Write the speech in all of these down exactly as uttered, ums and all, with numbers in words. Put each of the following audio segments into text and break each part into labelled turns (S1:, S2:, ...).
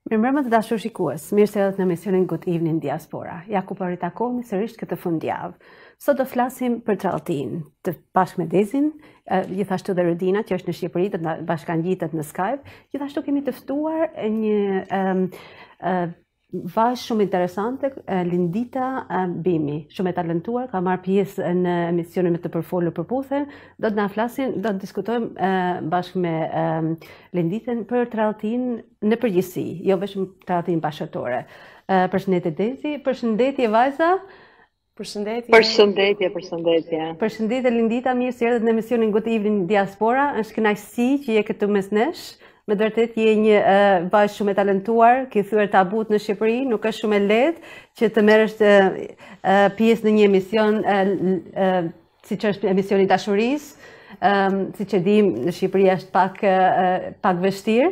S1: Mirëmbrëma të dashur shikues, mirë se erdhët në emisionin Good Evening Diaspora. Ja ku po ritakohemi sërish këtë fundjavë. Sot do flasim për tradhtinë, të bashkë me Dezin, gjithashtu dhe Rudina që është në Shqipëri, do të bashkangjitet në Skype. Gjithashtu kemi të ftuar një um, uh, vazh shumë interesante, Lindita Bimi, shumë e talentuar, ka marrë pjesë në emisionin me të përfolur për puthen. Do të na flasin, do të diskutojmë uh, bashkë me uh, Linditën për tradhtinë në përgjithësi, jo vetëm tradhtinë bashkëtorë. Uh, përshëndetje Dezi, përshëndetje vajza.
S2: Përshëndetje.
S3: Përshëndetje, përshëndetje.
S1: Përshëndetje Lindita, mirë se erdhët në emisionin Good Evening Diaspora. Është kënaqësi që je këtu mes nesh. Me vërtet je një uh, vajzë shumë e talentuar, ke thyer tabut në Shqipëri, nuk është shumë e lehtë që të merresh uh, uh, pjesë në një emision uh, uh, siç është emisioni i dashurisë, um, siç e dim në Shqipëri është pak uh, pak vështirë.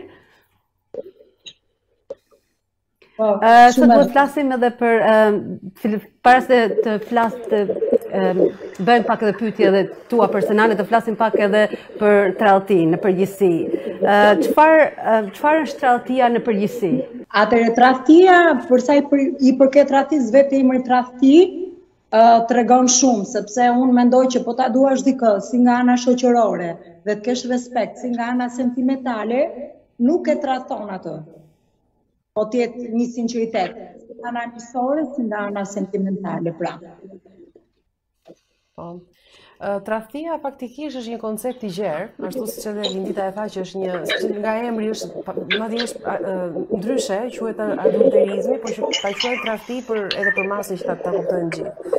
S2: Po,
S1: uh, sot do të flasim edhe për uh, para se të flas të uh, bëjmë pak edhe pyetje edhe tua personale, të flasim pak edhe për tradhtinë në përgjithësi. Çfarë uh, çfarë është tradhtia në përgjithësi?
S2: Atëre tradhtia, për sa i, për, i përket tradhtisë, vetë emri tradhti uh, tregon shumë, sepse unë mendoj që po ta duash dikë si nga ana shoqërore dhe të kesh respekt si nga ana sentimentale, nuk e tradhton atë. Po tjetë një sinqeritet, si nga ana miqësore, si nga ana sentimentale, pra.
S4: Po. Tradhtia faktikisht është një koncept i gjerë, ashtu siç edhe Lindita e tha që është një, nga emri është, madje është ndryshe, quhet adulterizmi, por që ta quajmë tradhti për edhe për masën që ta, ta kuptojnë gjithë.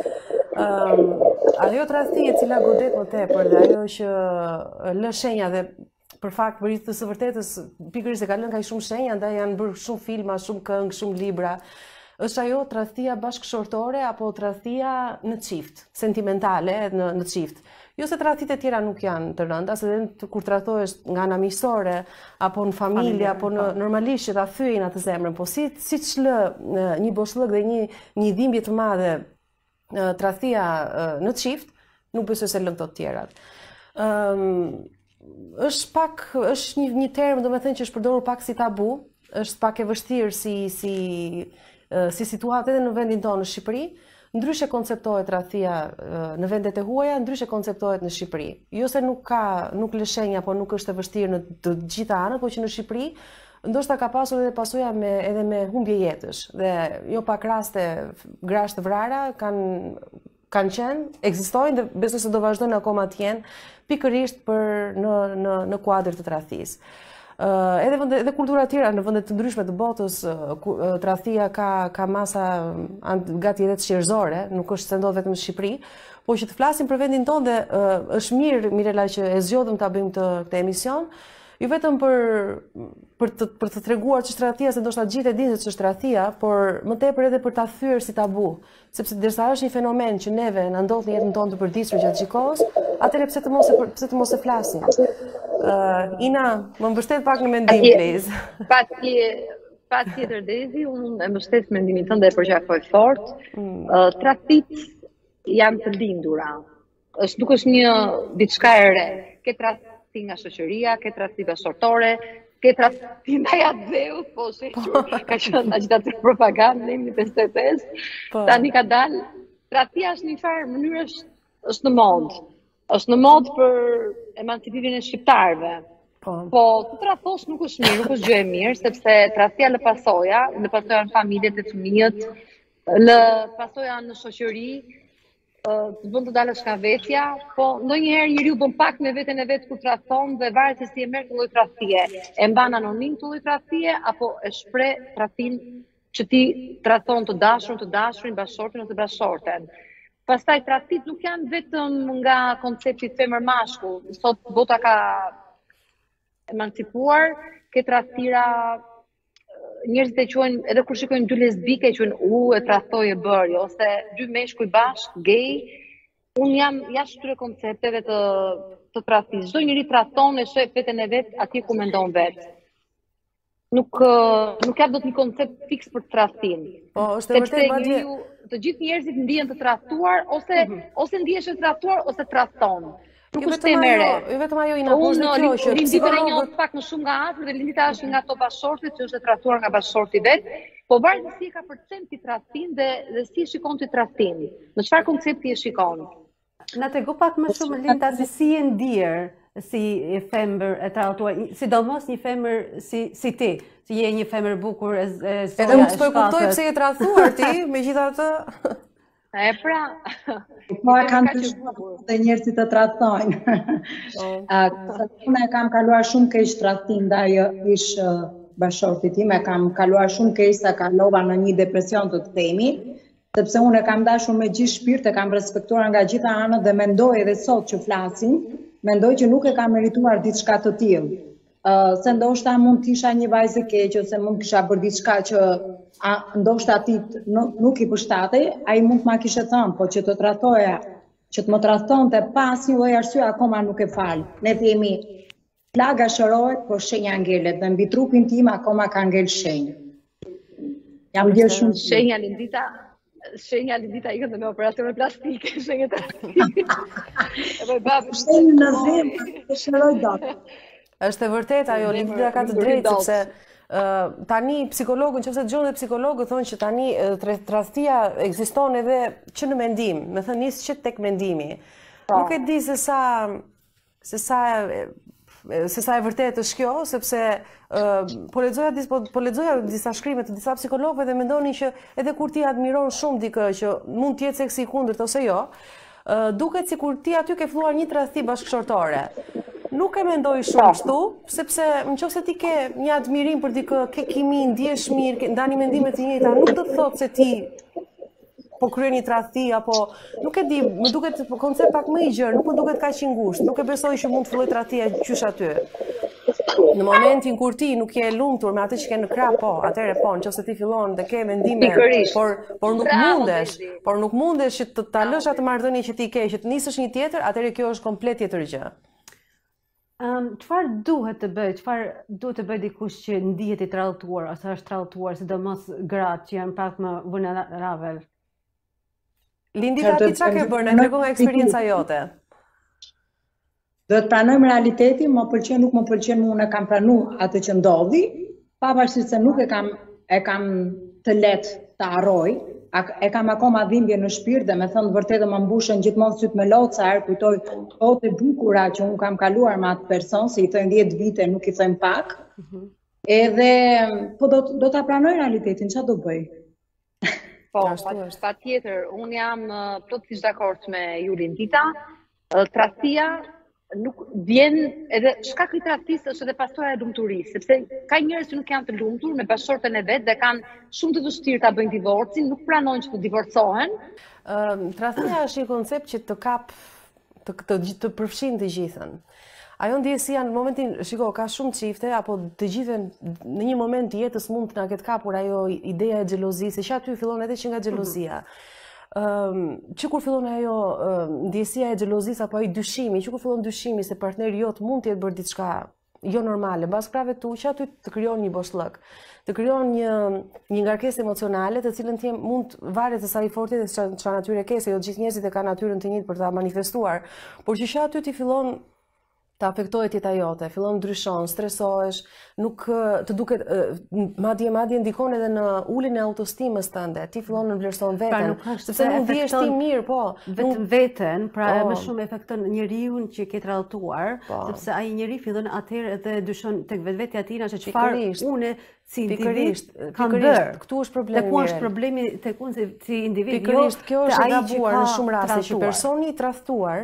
S4: Um, ajo tradhti e cila godet më tepër dhe ajo që lë shenja dhe për fakt për të së vërtetës pikërisht e ka lënë kaq shumë shenja, andaj janë bërë shumë filma, shumë këngë, shumë libra. Është ajo tradhtia bashkëshortore apo tradhtia në çift, sentimentale në në çift. Jo se tradhtitë e tjera nuk janë të rënda, se edhe kur tradhohesh nga ana miqësore apo në familje apo në normalisht që ta thyejnë atë zemrën, po si siç lë një boshllëk dhe një një dhimbje të madhe tradhtia në çift, nuk besoj se lën këto të tjerat. Ëm um, është pak është një një term, domethënë që është përdorur pak si tabu, është pak e vështirë si si si situatë edhe në vendin tonë në Shqipëri. Ndryshe konceptohet tradhtia në vendet e huaja, ndryshe konceptohet në Shqipëri. Jo se nuk ka nuk lë shenja, po nuk është e vështirë në të gjitha anët, por që në Shqipëri ndoshta ka pasur edhe pasoja me edhe me humbje jetësh dhe jo pak raste grash të vrara kanë kanë qenë, ekzistojnë dhe besoj se do vazhdojnë akoma të jenë pikërisht për në në në kuadër të tradhtisë. Uh, edhe vende, edhe kultura të tjera në vende të ndryshme të botës, uh, tradhtia ka ka masa gati edhe të shqyrëzore, nuk është se ndodh vetëm në Shqipëri, por që të flasim për vendin tonë dhe uh, është mirë Mirela që e zgjodhëm ta bëjmë të këtë emision. Jo vetëm për për të për të treguar ç'është tradhtia, se ndoshta gjithë e dinë se ç'është tradhtia, por më tepër edhe për ta thyer si tabu, sepse derisa është një fenomen që neve na ndodh në jetën tonë të përditshme gjatë gjithë kohës, atëherë pse të mos e pse të mos e flasim. Uh, Ina, më mbështet pak në mendim, please.
S3: Patjetër Dezi, unë e mbështet mendimin tënd dhe e përqafoj fort. Mm. Uh, tradhtit janë të lindura. Është nuk është një diçka e re. Ke tradhti nga shoqëria, ke tradhti bashkëtorë, ke tradhti ndaj Adheut, po se ka qenë agitator propagandë në pesëdhjetë e pesë. Tani ka dalë. Tradhtia është një farë mënyrë është, është në modë. Është në modë për emancipimin e shqiptarëve. Po, po të tradhosh nuk është mirë, nuk është gjë e mirë, sepse tradhtia lë pasoja, lë pasoja në familjet e fëmijët, lë pasoja në shoqëri, të bën të dalësh nga vetja, po ndonjëherë njeriu bën pak me veten e vet kur tradhton dhe varet se si e merr këtë lloj tradhtie. E mban anonim këtë lloj tradhtie apo e shpreh tradhtin që ti tradhton të dashurin, të dashurin, bashkëshorten ose bashkëshorten. Pastaj tradhtit nuk janë vetëm nga koncepti femër-mashkull. Sot bota ka emancipuar, ke tradhtira, njerëzit e quajnë, edhe kur shikojnë dy lesbike, e quajnë u e tradhtoi e bëri, ose dy meshkuj bashkë, gay. Unë jam jashtë këtyre koncepteve të të tradhtisë. Çdo njeri tradhton e sheh veten e vet atje ku mendon vet. Nuk nuk ka dot një koncept fiks për tradhtinë.
S4: Po, është e vërtetë madje
S3: të gjithë njerëzit ndihen të tradhtuar ose mm -hmm. ose ndihesh të tradhtuar ose tradhton. Nuk
S4: Jo
S3: është
S4: vetëm
S3: temë e
S4: ajo,
S3: re.
S4: jo vetëm ajo Ina, por
S3: Unë
S4: është kjo që
S3: Lindita e njoh
S4: psikologët
S3: pak më shumë nga afër dhe Lindita është nga ato bashortit që është e trajtuar nga bashorti vet, po varet se si e ka përcenti tradhtin dhe dhe si e shikon ti tradhtin. Në çfarë koncepti e shikon?
S1: Na tregu pak më shumë Linda se si e ndier si femër e trajtuar, sidomos një femër si si ti, si je një femër bukur e e
S4: edhe unë s'po e kuptoj pse je tradhuar ti, megjithatë.
S3: E pra,
S2: po e kanë të shumë dhe njerëzit të tradhtojnë. Unë e kam kaluar shumë keq tradhtim ndaj ish bashortit tim, e kam kaluar shumë keq sa kalova në një depresion të themi, sepse unë e kam dashur me gjithë shpirt, e kam respektuar nga gjitha anët dhe mendoj edhe sot që flasim, mendoj që nuk e kam merituar diçka të tillë. Uh, se ndoshta mund të isha një vajzë e keqe ose mund kisha bërë diçka që a, ndoshta aty nuk, nuk i përshtatej, ai mund të ma kishte thënë, po që të trajtoja, që të më trajtonte pa asnjë lloj arsye akoma nuk e fal. Ne themi plaga shërohet, por shenja ngelet dhe mbi trupin tim akoma ka ngel shenjë. Jam bërë shumë
S3: shenja Lindita. Shenja Lindita ikën dhe me operacione plastike, shenjë të
S2: Shenjë në zemë, e shëroj dot.
S4: Është e vërtet ajo, Lindita ka të drejtë, sepse uh, tani psikologën, nëse dëgjon dhe psikologët thonë që tani uh, tradhtia ekziston edhe që në mendim, me thënë nis që tek mendimi. Nuk e di se sa se sa se sa e vërtetë është kjo, sepse uh, po lexoja po, po lexoja disa shkrime të disa psikologëve dhe mendonin që edhe kur ti admiron shumë dikë që mund të jetë seksi i kundërt ose jo, uh, duket sikur ti aty ke filluar një tradhti bashkëshortore. Nuk e mendoj shumë kështu, sepse nëse ti ke një admirim për dikë, ke kimi, ndjesh mirë, ndani mendime të njëjta, nuk do të thotë se ti po kryen një tradhti apo nuk e di, më duket koncept pak më i gjerë, nuk më duket kaq i ngushtë, nuk e besoj që mund të filloj tradhtia qysh aty. Në momentin kur ti nuk je lumtur me atë që ke në krah, po, atëherë po, nëse ti fillon dhe ke mendime, por por nuk mundesh, por nuk mundesh që të ta lësh atë marrëdhënie që ti ke, që të nisësh një tjetër, atëherë kjo është komplet tjetër gjë.
S1: Um, çfarë duhet të bëj, çfarë duhet të bëj dikush që ndihet i tralltuar ose është tralltuar, sidomos gratë që janë pak më vulnerable?
S4: Lindita, ti çka ke bërë? Na tregon nga eksperjenca jote.
S2: Do të pranojmë realitetin, më pëlqen nuk më pëlqen, unë e kam pranuar atë që ndodhi, pavarësisht se nuk e kam e kam të lehtë ta harroj, e kam akoma dhimbje në shpirt dhe me thënë vërtetë më mbushën gjithmonë syt me loca, herë kujtoj kohët e bukura që unë kam kaluar me atë person, se i thojnë dhjetë vite, nuk i thojnë pak. Mm -hmm. Edhe po do do ta pranoj realitetin, çfarë do bëj?
S3: Po, pa tjetër, unë jam plotësisht dakord me ju Lindita. Tradhtia nuk vjen edhe shkaku i tradhtisë është edhe pasojë e lumturisë, sepse ka njerëz që nuk janë të lumtur me bashortën e vet dhe kanë shumë të vështirë ta bëjnë divorcin, nuk pranojnë që të divorcohen.
S4: Ëm, tradhtia është një koncept që të kap të të, të përfshin të gjithën. Ajo ndjesia në momentin, shiko, ka shumë çifte apo të gjithë në një moment të jetës mund të na ketë kapur ajo ideja e xhelozisë, që aty fillon edhe që nga xhelozia. Um, që kur fillon ajo um, ndjesia e xhelozisë apo ai dyshimi, që kur fillon dyshimi se partneri jot mund të jetë bërë diçka jo normale, mbas krave tu, që aty të krijon një boshllëk, të krijon një një ngarkesë emocionale, të cilën ti mund varet se sa i fortë dhe çfarë natyre ke, se jo gjithë njerëzit e kanë natyrën të njëjtë për ta manifestuar, por që që aty ti fillon të afektohet jeta jote, fillon ndryshon, stresohesh, nuk të duket madje madje ndikon edhe në uljen e autostimës tënde. Ti fillon të vlerëson veten, sepse nuk dihesh ti mirë, po,
S1: vetëm veten, pra më shumë efekton njeriu që ke tralltuar, sepse ai njeri fillon atëherë edhe dyshon tek vetvetja e tij se çfarë unë si individ kam bërë.
S4: Këtu është problemi.
S1: Tek ku është problemi tek unë si individ?
S4: Pikërisht, kjo është e gabuar në shumë raste që personi i tradhtuar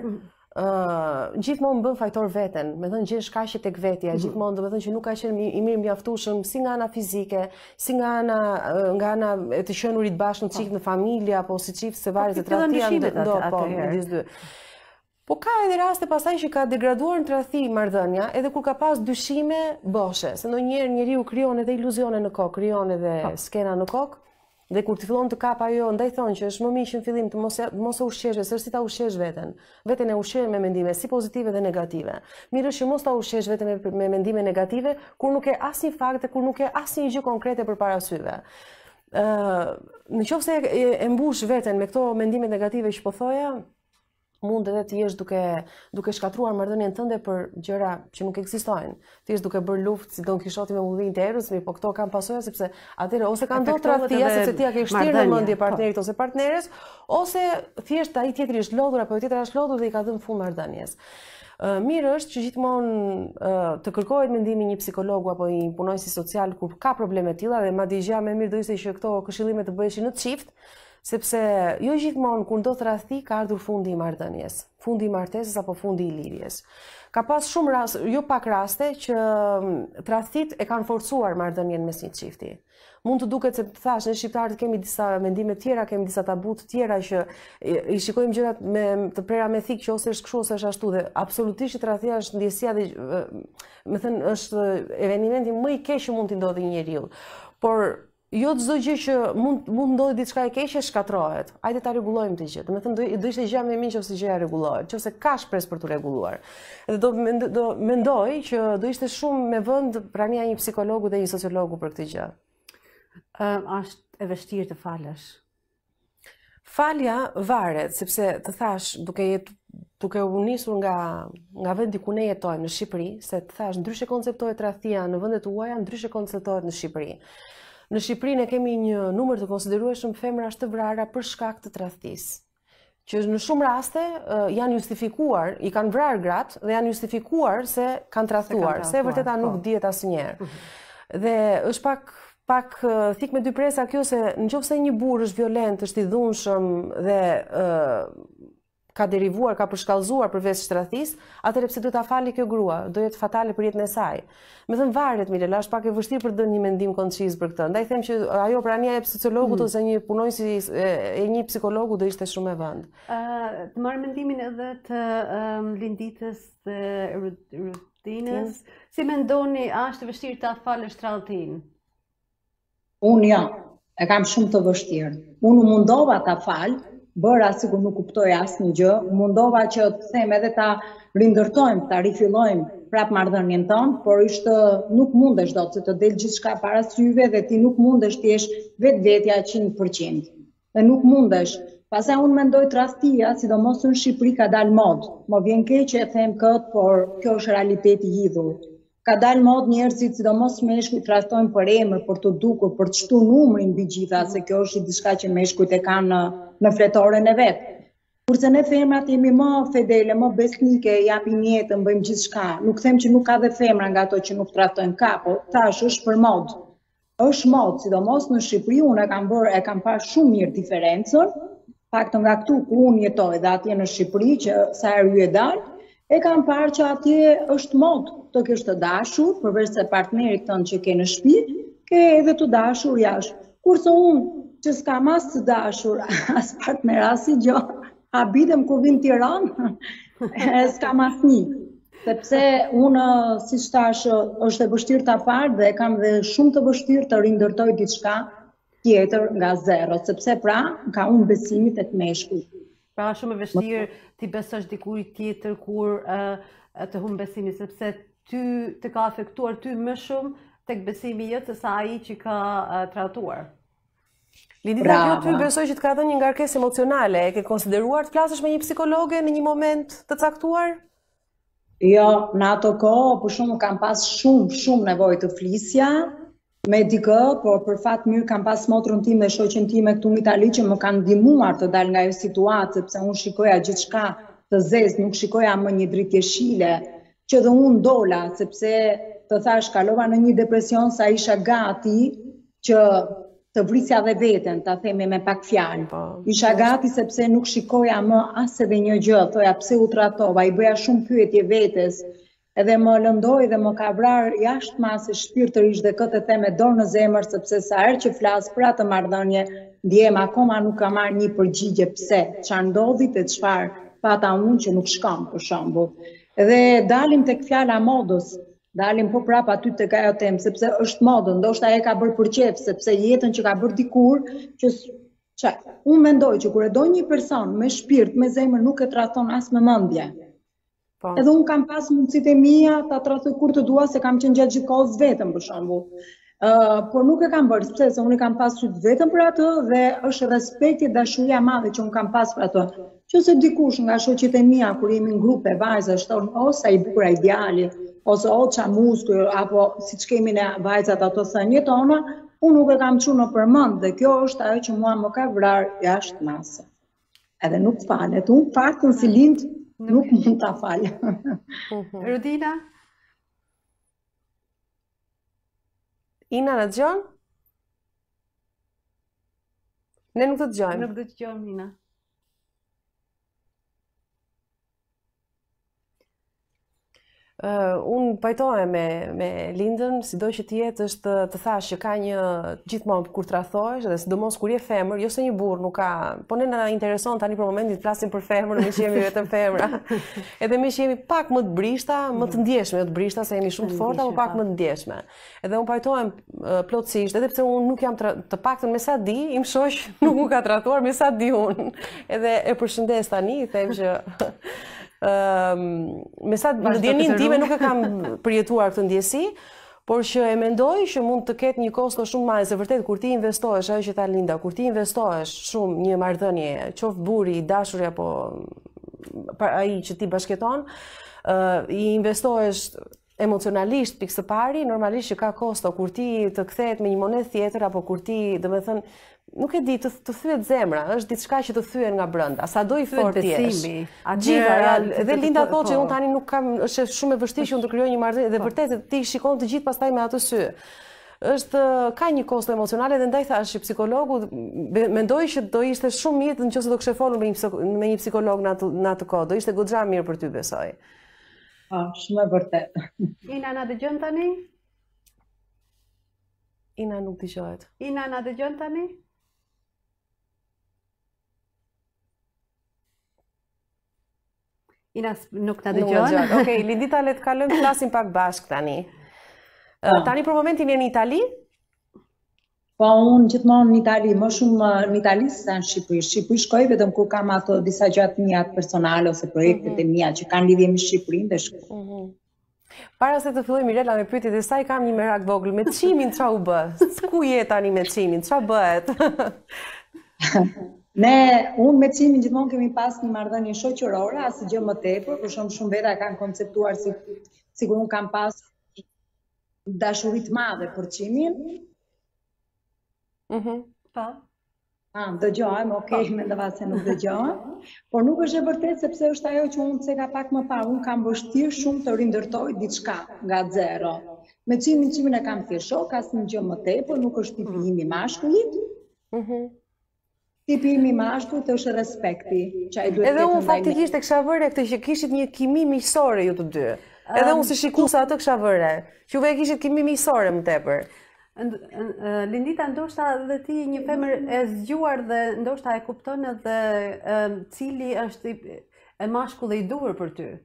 S4: Uh, gjithmonë bën fajtor veten, me thënë gjesh kaqe tek vetja, mm -hmm. gjithmonë do të thënë që nuk ka qenë i mirë mjaftueshëm si nga ana fizike, si nga ana nga ana e të qenurit bashkë në çift në familje apo si çift se varet se tradhtia do po midis dy. Po ka edhe raste pastaj që ka degraduar në tradhti marrëdhënia, edhe kur ka pas dyshime boshe, se ndonjëherë njeriu krijon edhe iluzione në kokë, krijon edhe skena në kokë. Dhe kur ti fillon të kap ajo, ndaj thonë që është më mirë që në fillim të mos mos e ushqesh, sërsi ta ushqesh veten. Veten e ushqesh me mendime si pozitive dhe negative. Mirë është që mos ta ushqesh veten me, me mendime negative kur nuk ke asnjë fakte, kur nuk ke asnjë gjë konkrete përpara syve. Ë, uh, nëse e, e mbush veten me këto mendime negative që po thoja, mund edhe të jesh duke duke shkatruar marrëdhënien tënde për gjëra që nuk ekzistojnë. Ti je duke bërë luftë si Don Kishoti me Mullin të Erës, mirë, po këto kanë pasoja sepse atëherë ose kanë ndodhur tradhtia sepse ti ja ke shtirë në mendje partnerit ose partneres, ose thjesht ai tjetri është lodhur apo tjetra është lodhur dhe i ka dhënë fund marrëdhënies. Uh, mirë është që gjithmonë uh, të kërkohet mendimi një psikologu apo një punonjësi social kur ka probleme të tilla, dhe madje gjë më mirë do ishte që këto këshillime të bëheshin në çift, sepse jo gjithmonë kur ndodh tradhti ka ardhur fundi i marrëdhënies, fundi i martesës apo fundi i lidhjes. Ka pas shumë raste, jo pak raste, që tradhtit e kanë forcuar marrëdhënien mes një çifti. Mund të duket se të thash, ne shqiptarët kemi disa mendime të tjera, kemi disa tabu të tjera që i shikojmë gjërat me të prera me thik që ose është kështu ose është ashtu, dhe absolutisht tradhtia është ndjesia dhe më thënë është evenimenti më i keq që mund të ndodhë një njeriu. Por jo çdo gjë që mund mund ndodhi diçka e keqe shkatrohet. Hajde ta rregullojmë të gjë. Do të thënë do, do ishte gjë më e mirë nëse gjëja rregullohet, nëse ka shpresë për të rregulluar. Dhe do, do mendoj që do ishte shumë me vend prania një psikologu dhe një sociologu për këtë gjë.
S1: Uh, është e vështirë të falësh.
S4: Falja varet, sepse të thash, duke jetu, duke u nisur nga nga vendi ku ne jetojmë në Shqipëri, se të thash ndryshe konceptohet tradhtia në vendet tuaja, ndryshe konceptohet në Shqipëri. Në Shqipëri ne kemi një numër të konsiderueshëm femrash të vrara për shkak të tradhtisë, që në shumë raste uh, janë justifikuar, i kanë vrarë gratë dhe janë justifikuar se kanë tradhtuar, se, se e vërteta nuk dihet asnjëherë. Uh -huh. Dhe është pak pak uh, thik me dy presa kjo, se nëse një burr është violent, është i dhunshëm dhe uh, ka derivuar, ka përshkallëzuar përveç tradhtisë, atëherë pse duhet ta fali kjo grua? Do jetë fatale për jetën e saj. Me thënë varet, Mirela, është pak e vështirë për të dhënë një mendim konciz për këtë. Ndaj them që ajo prania e psikologut mm. ose një punonjësi e një psikologu do ishte shumë e vënd.
S1: Uh, të marr mendimin edhe të um, linditës dhe rutinës. Mm. Si mendoni, a është vështirë ta falësh tradhtin?
S2: Unë ja, e kam shumë të vështirë. Unë mundova ta fal, bëra sikur nuk kuptoj asnjë gjë, mundova që të them edhe ta rindërtojmë, ta rifillojmë prap marrëdhënien tonë, por ishte nuk mundesh dot se të del gjithçka para syve dhe ti nuk mundesh të jesh vetvetja njëqind përqind. Dhe nuk mundesh. Pastaj unë mendoj tradhtia, sidomos në Shqipëri, ka dalë mod. Më vjen keq që e them këtë, por kjo është realiteti i hidhur. Ka dalë mod njerëzit, sidomos meshkujt, tradhtojnë për emër, për të dukur, për të shtuar numrin mbi gjitha, se kjo është diçka që meshkujt e kanë në, në fletoren e vet. Kurse ne femrat jemi më fedele, më besnike, japim jetën, bëjmë gjithçka. Nuk them që nuk ka dhe femra nga ato që nuk tradhtojnë ka, po thash është për mod. Është mod, sidomos në Shqipëri, unë e kam bërë, e kam parë shumë mirë diferencën, paktën nga këtu ku unë jetoj dhe atje në Shqipëri, që sa herë ju e dal, e kam parë që atje është mod të kesh të dashur, përveç se partnerit tënd që ke në shtëpi, ke edhe të dashur jashtë. Kurse unë që s'kam as të dashur, as partner, as i gjë, habitem kur vin në Tiranë, s'kam asnjë. Sepse unë, si thash, është e vështirë ta fal dhe kam dhe shumë të vështirë të rindërtoj diçka tjetër nga zero, sepse pra ka unë besimin tek meshkujt.
S1: Pra shumë e vështirë ti besosh dikujt tjetër kur uh, të humb besimin, sepse ty të ka afektuar ty më shumë tek besimi jot se sa ai që ka uh, tradhtuar.
S4: Lidita, kjo ty besoj që të ka dhënë një ngarkesë emocionale. E ke konsideruar të flasësh me një psikologe në një moment të caktuar?
S2: Jo, në ato kohë, për shumë kam pas shumë, shumë nevojë të flisja me dikë, por për fat mirë kam pas motrën time dhe shoqen time këtu në Itali që më kanë ndihmuar të dal nga ajo situatë, sepse unë shikoja gjithçka të zezë, nuk shikoja më një dritë jeshile, që dhe unë dola, sepse të thash kalova në një depresion sa isha gati që të vrisja dhe veten, ta themi me pak fjalë. Isha gati sepse nuk shikoja më as edhe një gjë, thoja pse u tradhtova, i bëja shumë pyetje vetes, edhe më lëndoi dhe më ka vrarë jashtë masë shpirtërisht dhe këtë e them me dorë në zemër, sepse sa herë që flas për atë marrëdhënie, ndjem akoma nuk kam marrë një përgjigje pse, çfarë ndodhi te çfarë pata unë që nuk shkam për shembull. Dhe dalim tek fjala modës. Dalim po prap aty tek ajo temë, sepse është modë, ndoshta e ka bërë për qef, sepse jetën që ka bërë dikur, që çaj, unë mendoj që kur e do një person me shpirt, me zemër, nuk e tradhton as me mendje. Po. Edhe unë kam pas mundësitë e mia ta tradhtoj kur të dua, se kam qenë gjatë gjithë kohës vetëm për shembull. Uh, por nuk e kam bërë, sepse se unë kam pasur vetëm për atë dhe është respekti dhe dashuria e madhe që unë kam pas për atë. Qëse dikush nga shoqjet e mia kur jemi në grupe vajza shton ose ai bukur ideali ose o qa muskuj apo siç kemi ne vajzat ato thënie tona, unë nuk e kam çuar në përmend dhe kjo është ajo që mua më ka vrarë jashtë masë. Edhe nuk falet, unë faktën si lind nuk mund ta fal.
S1: Rodina?
S4: Ina në dëgjon? Ne nuk të dëgjojmë.
S1: Nuk do të dëgjojmë, Ina.
S4: Uh, unë pajtohem me, me Lindën, sido që t'jetë është të, të thash që ka një gjithmonë kur të rathohesh, dhe sidomos kur je femër, jo se një burr nuk ka, po ne na intereson tani për momentin të flasim për femër, me që jemi vetëm femra. Edhe me që jemi pak më të brishta, më të ndjeshme, jo të brishta se jemi shumë të forta, por pak më të ndjeshme. Edhe unë pajtohem uh, plotësisht, edhe pse unë nuk jam tra... të paktën me sa di, im shoq nuk më ka tratuar me sa di unë. Edhe e përshëndes tani, i them që Uh, me sa në djenin time nuk e kam përjetuar këtë ndjesi, por që e mendoj që mund të ketë një kosto shumë madhe, se vërtet kur ti investohesh, ajo që tha Linda, kur ti investohesh shumë një marrëdhënie, qoftë burri, dashuri apo ai që ti bashkëton, uh, i investohesh emocionalisht pikë së pari, normalisht që ka kosto kur ti të kthehet me një monedhë tjetër apo kur ti, domethënë, nuk e di, të, të thyet zemra, është diçka që të thyen nga brenda, sa do i fort jesh. Gjitha, ja, dhe Linda thotë që unë tani nuk kam, është shumë e vështirë që unë të krijoj një marrëdhënie, dhe vërtet ti shikon të gjithë pastaj me atë sy. Është ka një kosto emocionale dhe ndaj thash që psikologu mendoj që do ishte shumë mirë nëse do kishe folur me një me një psikolog në atë në atë kohë, do ishte goxha mirë për ty, besoj.
S2: Ah, shumë e vërtet.
S1: Ina na dëgjon tani?
S4: Ina nuk dëgjohet.
S1: Ina na dëgjon tani? Ina nuk na dëgjon.
S4: Okej, Lindita, le të kalojmë të flasim pak bashkë tani. Tani për momentin je në Itali?
S2: Po unë gjithmonë në Itali, më shumë në Itali se në Shqipëri. Shqipëri shkoj vetëm kur kam ato disa gjatë mia personale ose projektet e mia që kanë lidhje me Shqipërinë dhe shkoj.
S4: Para se të filloj Mirela me pyetjet e saj, kam një merak vogël. Me çimin ç'a u bë? Ku je tani me çimin? Ç'a bëhet?
S2: Ne, unë me Cimin gjithmonë kemi pas një marrëdhënie shoqërore, asgjë më tepër, për shumë shumë veta kanë konceptuar si sikur unë kam pas dashuri të madhe për Cimin.
S1: Mhm. Po.
S2: Ah, dëgjojmë, okay, mendova se nuk dëgjojmë. Por nuk është e vërtetë sepse është ajo që unë theka pak më parë, unë kam vështirë shumë të rindërtoj diçka nga zero. Me Cimin, Cimin e kam thjesht shok, asnjë më tepër, nuk është tipi im i mashkullit.
S4: Mhm.
S2: Tipi im i mashkullit është respekti, që ai duhet të ketë.
S4: Edhe unë faktikisht e kisha vëre këtë që kishit një kimi miqësore ju të dy. Edhe unë si shikuesa atë kisha vëre. Që juve kishit kimi miqësore më tepër.
S1: Lindita, ndoshta dhe ti një femër e zgjuar dhe ndoshta e kupton edhe cili është e mashkulli i duhur për ty.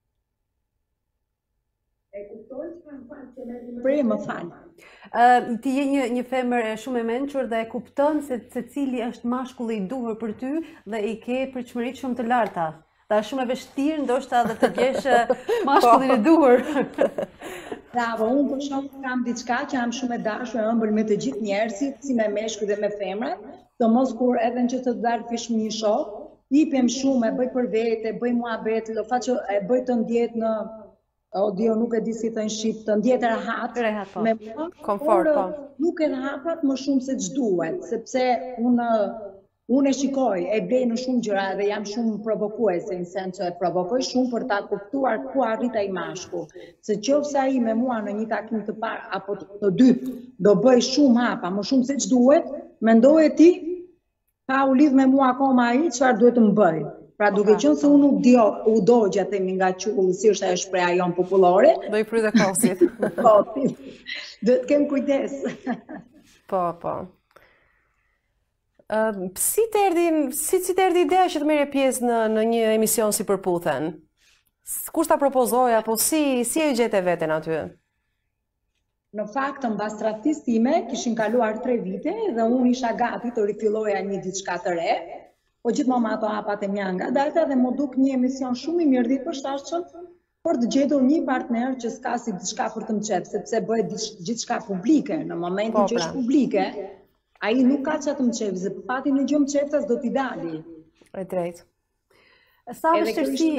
S2: E kuptoj që kam falë që me prej më falë.
S1: Uh, ti je një, një femër shumë e mençur dhe e kupton se, se cili është mashkulli i duhur për ty dhe i ke pritshmëri shumë të larta. Dhe është shumë e vështirë ndoshta edhe të kesh mashkullin e duhur.
S2: Bravo, unë për shumë kam diçka që jam shumë e dashur e ëmbël me të gjithë njerëzit, si me meshkuj dhe me femrat, domos kur edhe në që të dalë fish një shok, ipem shumë, e bëj për vete, bëj muhabet, lo faccio e bëj të ndjet në O Dio, nuk e di si thënë shqip, të ndjetë rahat,
S1: rehat, po.
S2: Me mua,
S4: komfort, po.
S2: Nuk e rahat më shumë se ç'duhet, sepse unë unë e shikoj, e blej në shumë gjëra dhe jam shumë provokuese, në sens që e provokoj shumë për ta kuptuar ku arrit ai mashkull. Se qofse ai me mua në një takim të parë apo të dytë do bëj shumë hapa, më shumë se ç'duhet, mendoje ti, pa u lidh me mua akoma ai, çfarë duhet të më bëj? Pra duke qenë se unë u dogja themi nga qulli, si është ajo shpreha jon popullore.
S4: Do i pryte kosit.
S2: Kosit. Do të kem kujdes.
S4: Po, po. Uh, si të erdhi, si, si të erdhi ideja që të merre pjesë në, në një emision si Përputhen? Kush ta propozoi apo si si e gjete veten aty?
S2: Në fakt, mbas tradhtisë time, kishin kaluar tre vite dhe unë isha gati të rifilloja një diçka të re. Po gjithmonë ato hapat e mia nga data dhe më duk një emision shumë i mirë dhe i përshtatshëm, por të gjetur një partner që s'ka si diçka për të më qepë, sepse bëhet gjithçka publike. Në momentin që është publike, ai nuk ka çfarë të më qepë, se pati në gjë më qeptas do t'i dali.
S4: E drejtë.
S1: Sa vështirësi,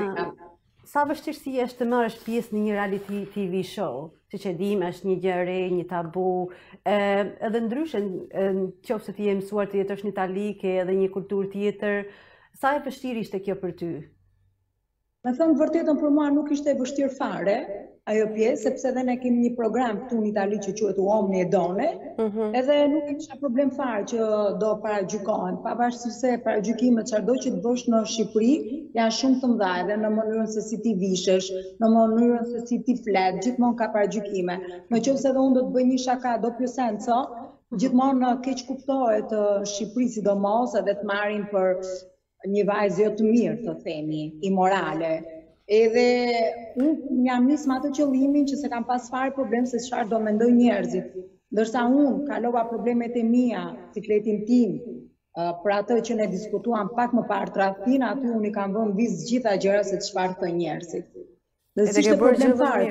S1: sa vështirësi është të marrësh pjesë në një reality T V show, siç e dim, është një gjë e re, një tabu, edhe ndryshe, nëse ti je mësuar të jetosh në Itali, ke edhe një kulturë tjetër, sa e vështirë ishte kjo për ty?
S2: Me thënë vërtetën për mua nuk ishte e vështirë fare ajo pjesë, sepse edhe ne kemi një program këtu në Itali që quhet Uomini e Donne, edhe nuk kisha problem fare që do paragjykohen, pavarësisht se paragjykimet çdo që të bësh në Shqipëri janë shumë të mëdha, edhe në mënyrën se si ti vishesh, në mënyrën se si ti flet, gjithmonë ka paragjykime. Nëse edhe unë do të bëj një shaka doppio senso, gjithmonë keq kuptohet në Shqipëri sidomos, edhe të marrin për një vajzë jo të mirë, të themi, imorale. Edhe unë jam nis me atë qëllimin që se kam pas fare problem se çfarë do mendoj njerëzit. Ndërsa unë kalova problemet e mia, cikletin tim, për atë që ne diskutuam pak më parë tradhtin, aty unë i kam vënë viz gjitha gjëra se çfarë thonë njerëzit. Dhe
S4: Edhe ke bërë gjë më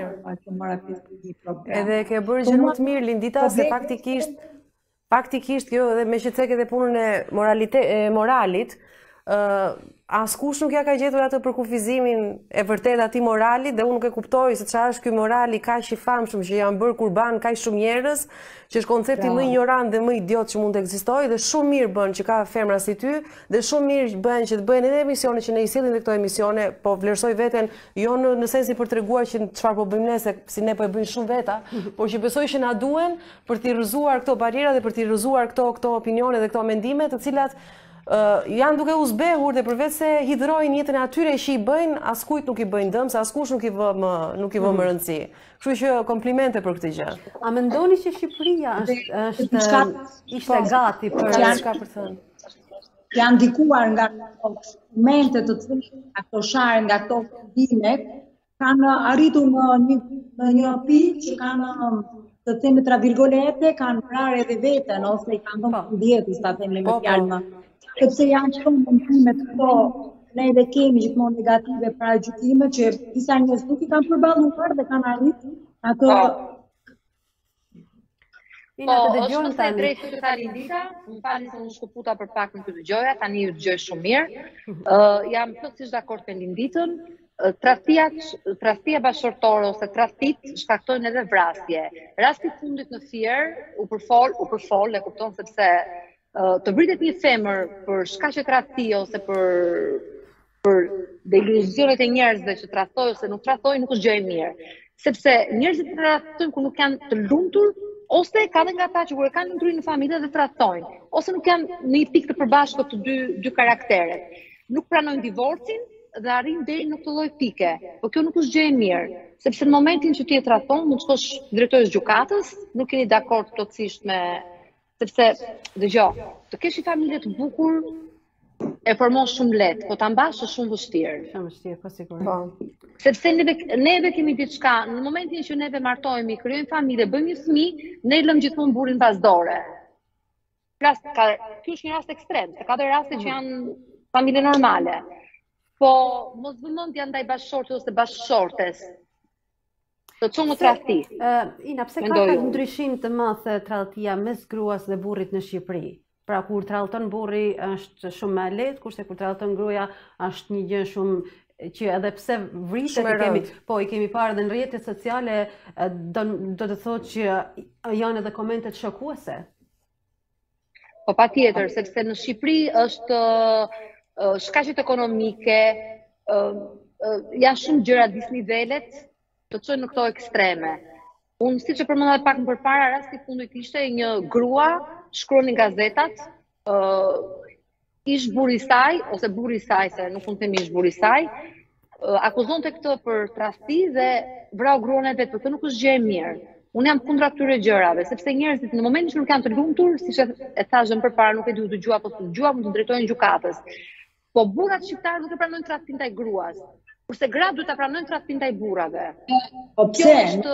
S2: mirë.
S4: Edhe ke bërë gjë më të mirë, Lindita, se faktikisht faktikisht kjo edhe me që cek edhe punën e moralite e moralit, Uh, askush nuk ja ka gjetur atë përkufizimin e vërtet atij moralit dhe unë nuk e kuptoj se çfarë është ky morali kaq i famshëm që janë bërë kurban kaq shumë njerëz, që është koncepti më ignorant dhe më idiot që mund të ekzistojë, dhe shumë mirë bën që ka femra si ty, dhe shumë mirë bën që të bëhen edhe emisione që ne i sillin dhe këto emisione, po vlerësoj veten jo në, në sensin për treguar që çfarë po bëjmë ne, se si ne po e bëjmë shumë veta, por që besoj që na duhen për të rrëzuar këto barriera dhe për të rrëzuar këto këto opinione dhe këto mendime, të cilat Uh, janë duke u zbehur dhe përveç se hidhrojnë jetën e atyre që i bëjnë, askujt nuk i bëjnë dëm, se askush nuk i vë më, nuk i vë më rëndësi. Kështu që komplimente për këtë gjë.
S1: A mendoni që Shqipëria është, është ishte gati për
S4: çka për thënë?
S2: Janë ndikuar nga momente të cilat ato sharë, nga ato vendimet, kanë arritur në një në një pikë që kanë të themi tra virgolete, kanë vrarë edhe veten ose i kanë dhënë dietës, ta themi me fjalë më. Sepse janë shumë mendime të këto, ne edhe kemi gjithmonë negative paragjykime që disa njerëz nuk i kanë përballuar dhe kanë arritur ato.
S3: Po, është më thënë drejtë të tani Lindita, më falni se unë shkëputa për pak në këtë dëgjoja, tani ju dëgjoj shumë mirë. Uh, jam plotësisht dakord me Linditën. Tradhtia tradhtia bashkëtorë ose tradhtit shkaktojnë edhe vrasje. Rasti fundit në Fier u përfol, u përfol, e kupton sepse uh, të vritet një femër për shkaqe tradhti ose për për deluzionet e njerëzve që tradhtojnë ose nuk tradhtojnë nuk është gjë e mirë. Sepse njerëzit tradhtojnë kur nuk janë të lumtur, ose ka dhe nga ata që kur e kanë ndryshë në familje dhe tradhtojnë, ose nuk janë në një pikë të përbashkët të dy dy karakteret. Nuk pranojnë divorcin dhe arrin deri në këtë lloj pike. Po kjo nuk është gjë e mirë, sepse në momentin që ti e tradhton, mund të shkosh drejtoresh gjykatës, nuk jeni dakord plotësisht me, sepse dëgjoj, të kesh një familje të bukur e formon shumë lehtë, po ta mbash është shumë vështirë.
S1: Shumë vështirë, po sigurisht.
S3: Sepse neve neve kemi diçka, në momentin që neve martohemi, krijojmë familje, bëjmë një fëmijë, ne lëm gjithmonë burrin pas dore. Rast ka, ky është një rast ekstrem, se ka dhe raste që janë familje normale. Po mos vëmendja ndaj bashkëshortit ose bashkëshortes. Të çon në tradhti.
S1: Ina, pse ka ka ndryshim të madh tradhtia mes gruas dhe burrit në Shqipëri? Pra kur tradhton burri është shumë më lehtë, kurse kur tradhton gruaja është një gjë shumë që edhe pse vritet i kemi, po i kemi parë edhe në rrjetet sociale, do, do të thotë që janë edhe komente shokuese.
S3: Po patjetër, sepse në Shqipëri është shkaqet ekonomike, janë shumë gjëra disnivelet të çojnë në këto ekstreme. Unë siç e përmenda pak më përpara, rasti fundit ishte një grua shkruani gazetat, ish burri i saj ose burri i saj, se nuk mund të themi ish burri i saj, akuzonte këtë për tradhti dhe vrau gruan e vet, por kjo nuk është gjë e mirë. Unë jam kundra këtyre gjërave, sepse njerëzit në momentin që nuk janë të lumtur, siç e thashëm përpara, nuk e di u dëgjua apo s'u dëgjua, mund të drejtojnë gjykatës. Po burrat shqiptarë nuk e pranojnë tradhtin ndaj gruas, kurse gratë duhet ta pranojnë tradhtin ndaj burrave.
S2: Po pse?
S3: Është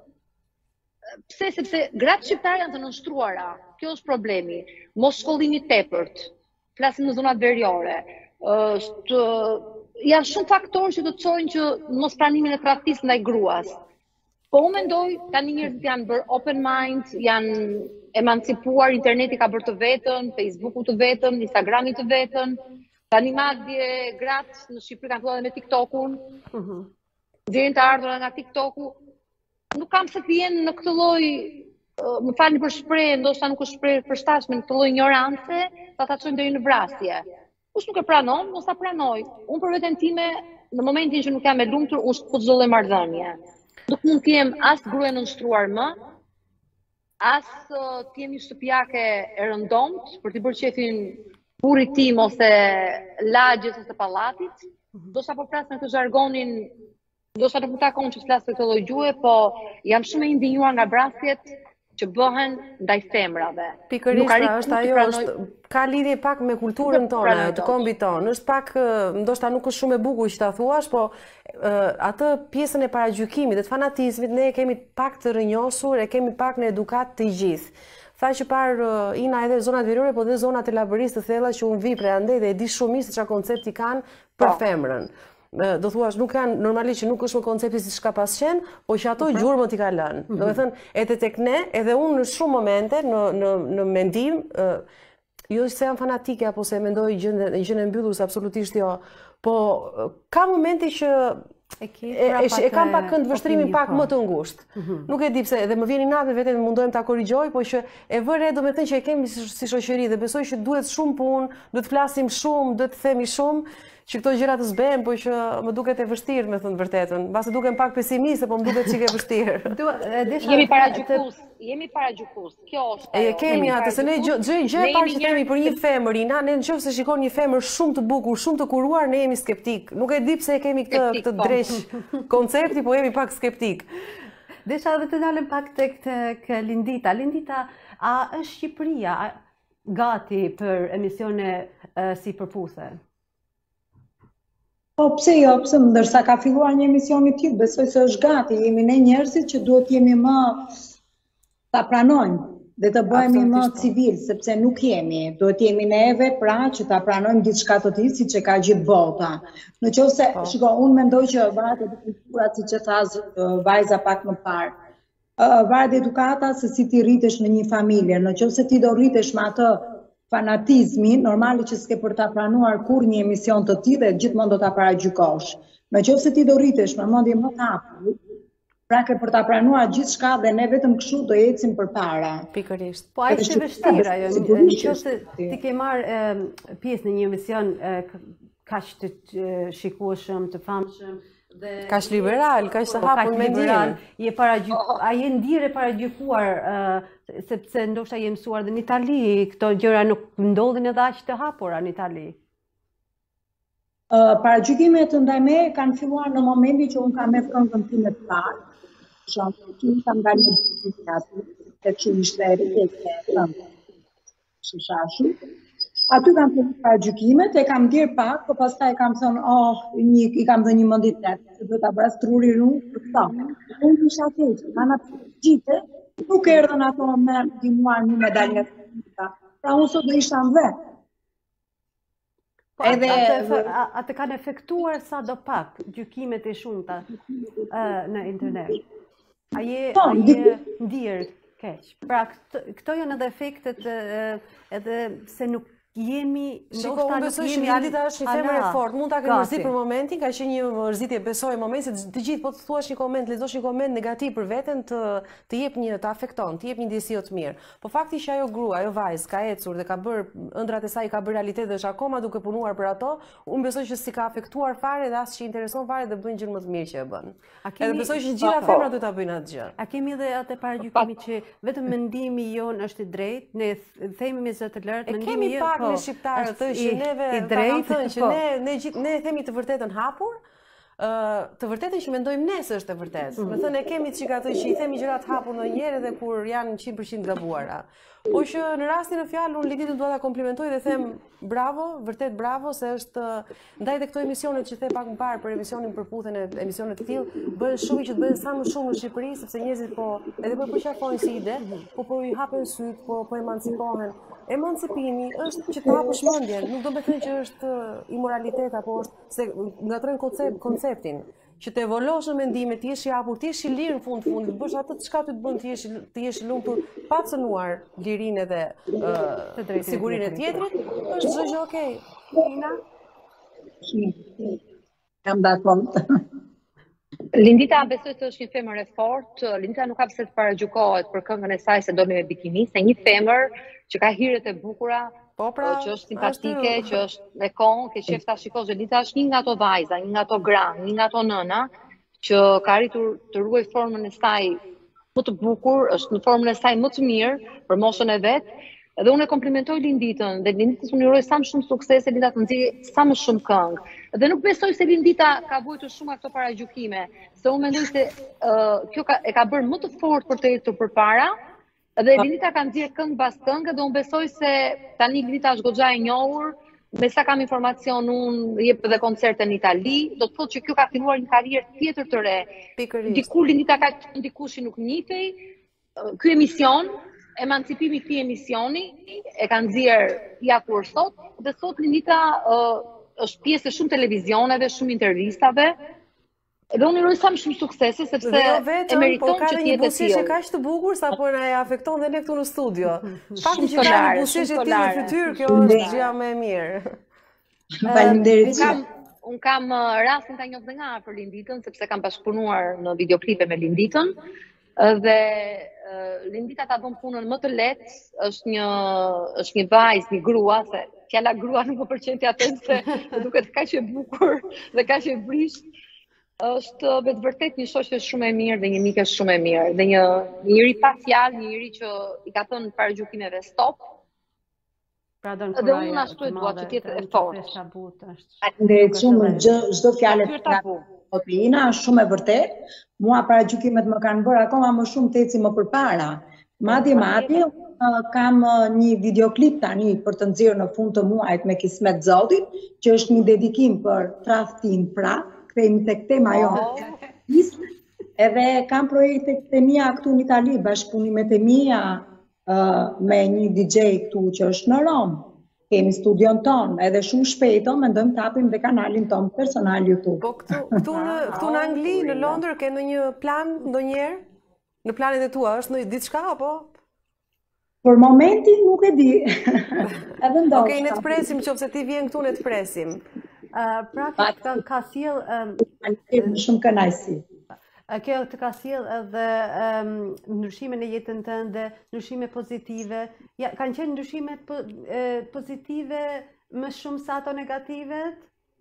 S3: pse sepse gratë shqiptarë janë të nënshtruara. Kjo është problemi. Mos shkollimi tepërt. Flasim në zonat veriore. Është janë shumë faktorë që të të çojnë që mos pranimin e tradhtisë ndaj gruas. Po unë mendoj tani njerëzit janë bërë open mind, janë emancipuar, interneti ka bërë të vetën, Facebooku të vetën, Instagrami të vetën. Tani madje gratë në Shqipëri kanë filluar me TikTokun. Mhm. Vjen të ardhura nga TikToku. Nuk kam se të jenë në këtë lloj, më falni për shprehje, ndoshta nuk është shprehje përshtatshme, në këtë lloj ignorance, sa ta çojnë deri në vrasje. Kush nuk e pranon, mos ta pranoj. Unë për veten time, në momentin që nuk jam e lumtur, unë s'po çdo lloj marrëdhënie. Nuk mund të jem as grua e nënshstruar më, as të jem një shtëpiake e rëndomt për t'i bërë qefin burrit tim ose lagjes ose pallatit. Do sa po flas me këtë zhargonin, do sa nuk më takon që flas këtë lloj gjuhë, po jam shumë e indinjuar nga vrasjet që bëhen ndaj femrave.
S4: Pikërisht, pra, është ajo, është, ka lidhje pak me kulturën tonë, të kombit tonë. Është pak, ndoshta nuk është shumë e bukur që ta thuash, po atë pjesën e paragjykimit, dhe të fanatizmit, ne e kemi pak të rënjosur, e kemi pak në edukat të gjithë. Tha që parë ina edhe zonat veriore, po dhe zonat e laborisë të thella që unë vi prej andej dhe e di shumë mirë se çfarë koncepti kanë për femrën. Do thuash, nuk kanë, normalisht që nuk është më koncepti si shka pas qenë, po që ato gjurmë t'i ka lënë. Do me thënë, edhe tek ne, edhe unë në shumë momente, në, në, në mendim, jo se jam fanatike, apo se mendoj gjën e mbyllur, se absolutisht jo, po ka momente që e, e, e kam pak kënd vështrimin pak më të ngushtë. Nuk e di pse, edhe më vjen natë vetë mundohem ta korrigjoj, po që e vëre, do me thënë që e kemi si shoqëri dhe besoj që duhet shumë punë, duhet flasim shumë, duhet themi shumë, që këto gjëra të zbehen, po që më duket e vështirë, me thënë vërtetën. Mbase dukem pak pesimiste, po më duket çike e vështirë.
S3: Jemi paragjykues, jemi paragjykues. Kjo është.
S4: E kemi atë, se ne gjë gjë e parë që themi për një femër, Ina, ne nëse shikon një femër shumë të bukur, shumë të kuruar, ne jemi skeptik. Nuk e di pse e kemi këtë këtë dresh koncepti, po jemi pak skeptik.
S1: Desha edhe të dalëm pak tek tek Lindita. Lindita, a është Shqipëria gati për emisione si përputhe?
S2: Po pse jo, pse ndërsa ka filluar një emision i tillë, besoj se është gati, jemi ne njerëzit që duhet jemi më ta pranojmë dhe të bëhemi më civil, sepse nuk jemi, duhet jemi neve pra që ta pranojmë diçka të tillë siç e ka gjithë bota. Në qoftë se, shiko, unë mendoj që varet edukata, siç e tha vajza pak më parë. Varet edukata se si ti rritesh në një familje, në qoftë se ti do rritesh me atë fanatizmi, normali që s'ke për ta pranuar kur një emision të tillë dhe gjithmonë do ta paragjykosh. Në qoftë se ti do rritesh me mendje më të hapur, pra ke për ta pranuar gjithçka dhe ne vetëm kështu do ecim përpara.
S4: Pikërisht.
S1: Po ai është vështirë ajo. Nëse ti ke marrë pjesë në një emision kaq të shikueshëm, të famshëm,
S4: kaq liberal, kaq të hapur mendjen.
S1: Je paragjykuar, a je ndjerë paragjykuar sepse ndoshta je mësuar dhe në Itali, këto gjëra nuk ndodhin edhe aq të hapura në Itali.
S2: Paragjykimet ndaj me kanë filluar në momentin që unë kam me këngën time të parë. Shumë që unë kam dalë në teatr, tek që ishte e rrjetë shishashu. Aty kam filluar paragjykimet, e kam ndjerë pak, po pastaj kam thënë, oh, një, i kam dhënë një mendje tjetër, se do ta bëj truri unë për këtë. Unë isha keq, ana gjithë, nuk erdhën ato me ndihmuar një medalje. Pra unë sot do isha në vet.
S1: Edhe atë kanë efektuar sa do pak gjykimet e shumta në internet. A je ndjerë keq. Pra këto janë edhe efektet edhe se nuk jemi,
S4: shiko, unë besoj që Lindita është një femër e fortë, mund ta kenë mërzit për momentin, ka qenë një mërzitje, besoj moment se të gjithë po të thuash një koment, lexosh një koment negativ për veten, të të jep një, të afekton, të jep një ndjesi jo të mirë. Po fakti që ajo grua, ajo vajzë ka ecur dhe ka bërë ëndrat e saj, ka bërë realitet dhe është akoma duke punuar për ato, unë besoj që si ka afektuar fare dhe as që intereson fare dhe bën gjën më të mirë që e bën. Edhe besoj që gjitha femrat duhet ta bëjnë atë gjë.
S1: A kemi edhe atë paragjykimi që vetëm mendimi jon është i drejtë, ne themi me zë të lartë, mendimi jo
S4: në shqiptarët të që neve thënë që ne, ne, ne themi të vërtetën hapur, uh, të vërtetën që mendojmë ne se është e vërtetë. Me thënë e kemi çika atë që i themi gjërat hapur ndonjëherë edhe kur janë njëqind përqind gabuara. Po që në rastin e fjalë unë Linditën dua ta komplimentoj dhe them bravo, vërtet bravo se është ndaj te këto emisionet që the pak më parë për emisionin përputhen e emisionet të tillë, bën shumë që të bëhen sa më shumë në Shqipëri sepse njerëzit po edhe po përqafojnë si ide, po po i hapen syt, po po emancipohen. emancipimi është që të hapësh mendjen, nuk do të thënë që është imoralitet apo është se ngatrojnë koncept, konceptin. Që të evoluosh në mendime, të jesh i hapur, të jesh i lirë në fund fund, të bësh atë çka ty të bën të jesh të jesh i lumtur, pa cënuar lirinë dhe uh, sigurinë e tjetrit, është çdo gjë okay.
S1: Ina?
S2: Jam dakord.
S3: Lindita besoj se është një femër e fortë. Lindita nuk ka pse të paragjykohet për këngën e saj se doli me bikini, se një femër që ka hiret e bukura,
S4: po pra,
S3: që është simpatike, është... që është me kohë, ke qef ta shikosh. Lindita është një nga ato vajza, një nga ato gra, një nga ato nëna që ka arritur të ruaj formën e saj më të bukur, është në formën e saj më të mirë për moshën e vet. Dhe unë e komplimentoj Linditën, dhe Linditës unë uroj sa më shumë suksese, Lindita të nxjerrë sa më shumë këngë. Dhe nuk besoj se Lindita ka vujtur shumë këto paragjykime, se unë mendoj se uh, kjo ka, e ka bërë më të fortë për të ecur përpara, dhe Lindita ka nxjerrë këngë pas këngë, dhe unë besoj se tani Lindita është goxha e njohur, me sa kam informacion unë jep edhe koncerte në Itali, do të thotë që kjo ka filluar një karrierë tjetër të re. Dikur Lindita ka dikush që nuk njihej, ky emision emancipimi i këtij emisioni e ka nxjerr ja kur sot, dhe sot Lindita uh, është pjesë e shumë televizioneve, shumë intervistave. Dhe unë uroj sa më shumë suksese sepse
S4: jo vetëm,
S3: e meriton
S4: po
S3: që të jetë e
S4: buzëqeshje
S3: tillë.
S4: kaq të bukur sapo na e afekton dhe ne këtu në studio. Fakti që ka
S3: kolare,
S4: një buzëqeshje
S3: shumë
S4: të tillë në
S3: kolare.
S4: fytyrë, kjo është gjëja më e mirë.
S2: Faleminderit.
S3: Unë kam, un kam uh, rastin ta njoh dhe nga afër Linditën, sepse kam bashkëpunuar në videoklipe me Linditën. Dhe uh, Lindita ta bën punën më të lehtë, është një është një vajzë, një grua, se fjala grua nuk më pëlqen ti atë se duket kaq e bukur dhe kaq e brisht. Është me të vërtet një shoqe shumë e mirë dhe një mike shumë e mirë, dhe një një njeri pa fjalë, një njeri që i ka thënë paragjykimeve stop.
S1: Pra do
S3: Dhe unë ashtu e dua që të jetë e fortë.
S2: Faleminderit shumë, çdo fjalë nga Otina është shumë e vërtet. Mua paragjykimet më kanë bërë akoma më shumë të eci më përpara. Madje madje uh, kam uh, një videoklip tani për të nxjerrë në fund të muajit me kismet Zotit, që është një dedikim për tradhtin pra, kthehemi tek tema jonë. Edhe kam projektet e mia këtu në Itali, bashkëpunimet e mia uh, me një D J këtu që është në Rom. Kemi studion ton, edhe shumë shpejto mendojmë të hapim dhe kanalin ton personal YouTube.
S4: Po këtu këtu në këtu në Angli, në Londër ke ndonjë plan ndonjëherë? Në planet e tua është ndonjë diçka apo?
S2: Për momentin nuk e di. Edhe ndoshta.
S4: Okej, ne të presim nëse ti vjen këtu ne të presim.
S1: Uh, pra ka, ka sjell um,
S2: shumë kënaqësi.
S1: Kjo të ka sjell edhe um, ndryshime në jetën tënde, ndryshime pozitive. Ja, kanë qenë ndryshime po, e, pozitive më shumë sa ato negativet?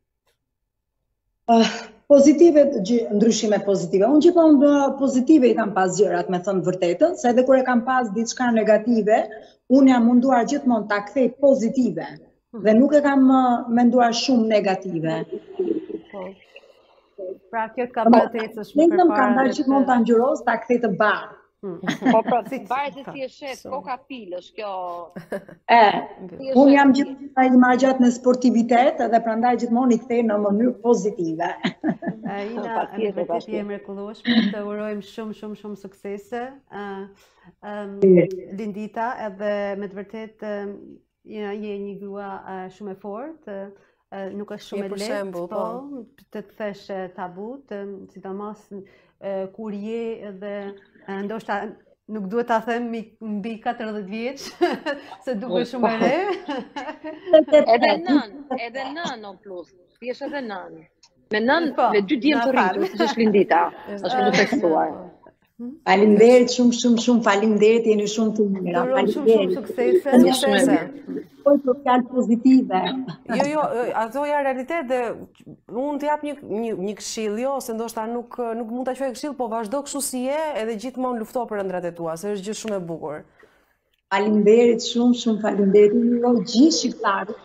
S2: Uh, pozitive, ndryshime pozitive. Unë gjithmonë pozitive i kam pas gjërat, me thënë vërtetën, se edhe kur e kam pas diçka negative, unë jam munduar gjithmonë ta kthej pozitive. Dhe nuk e kam uh, menduar shumë negative.
S1: Po. Pra kjo të ka bërë të ecësh më përpara.
S2: Vetëm kam dalë gjithmonë ta ngjyros, ta kthej të bardhë.
S3: Po pra, varet se si e shef, koka pilësh kjo.
S2: E, unë jam gjithmonë i marr gjatë në sportivitet dhe prandaj gjithmonë i kthej në mënyrë pozitive.
S1: Ina, me vërtet je mrekullueshme, të urojmë shumë shumë shumë suksese. Uh, um, Lindita, edhe me të vërtet uh, je një grua uh, shumë e fortë. Uh, nuk është shumë e lehtë, po, të të kthesh tabut, sidomos uh, kur je dhe uh, ndoshta nuk duhet ta them mbi katërdhjetë vjeç, se duket shumë e re.
S3: Edhe nën, edhe nën o plus, ti je edhe nën. Me nën, me dy djem të rritur, siç është Lindita, është më të theksuar.
S2: Faleminderit shumë shumë shumë, faleminderit, jeni shumë të mira.
S1: Faleminderit. Shumë suksese,
S3: suksese.
S2: Po të fjalë pozitive.
S4: Jo, jo, ato janë realitet dhe unë të jap një një, një këshill, jo, se ndoshta nuk nuk mund ta quaj këshill, po vazhdo kështu si je, edhe gjithmonë lufto për ëndrat e tua, se është gjë shumë e bukur.
S2: Faleminderit shumë shumë, faleminderit. Ju gjithë shqiptarët